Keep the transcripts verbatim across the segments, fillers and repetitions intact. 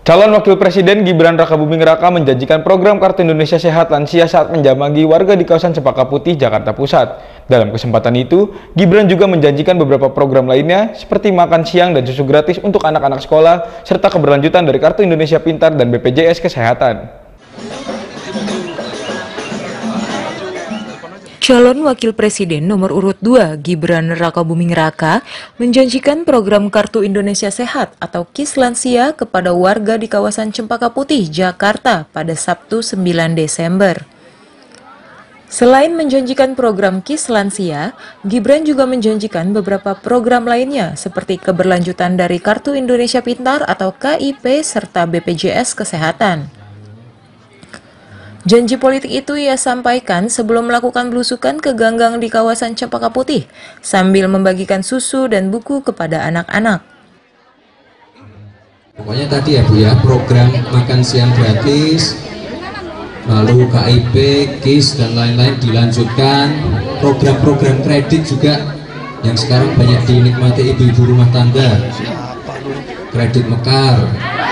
Calon Wakil Presiden Gibran Rakabuming Raka menjanjikan program Kartu Indonesia Sehat Lansia saat menjambangi warga di kawasan Cempaka Putih, Jakarta Pusat. Dalam kesempatan itu, Gibran juga menjanjikan beberapa program lainnya seperti makan siang dan susu gratis untuk anak-anak sekolah, serta keberlanjutan dari Kartu Indonesia Pintar dan B P J S Kesehatan. Calon Wakil Presiden nomor urut dua Gibran Rakabuming Raka menjanjikan program Kartu Indonesia Sehat atau KIS Lansia kepada warga di kawasan Cempaka Putih, Jakarta pada Sabtu sembilan Desember. Selain menjanjikan program KIS Lansia, Gibran juga menjanjikan beberapa program lainnya seperti keberlanjutan dari Kartu Indonesia Pintar atau K I P serta B P J S Kesehatan. Janji politik itu ia sampaikan sebelum melakukan belusukan ke ganggang di kawasan Cempaka Putih sambil membagikan susu dan buku kepada anak-anak. Pokoknya tadi ya Bu ya, program makan siang gratis, lalu K I P, KIS dan lain-lain dilanjutkan, program-program kredit juga yang sekarang banyak dinikmati ibu-ibu rumah tangga, kredit Mekar.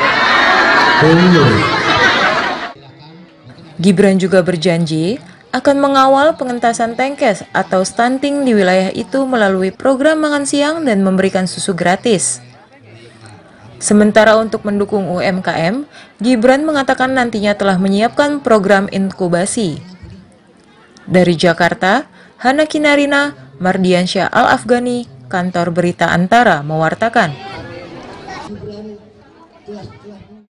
Oh. Gibran juga berjanji akan mengawal pengentasan tengkes atau stunting di wilayah itu melalui program makan siang dan memberikan susu gratis. Sementara untuk mendukung U M K M, Gibran mengatakan nantinya telah menyiapkan program inkubasi. Dari Jakarta, Hana Kinarina, Mardiansyah Al-Afghani, Kantor Berita Antara mewartakan.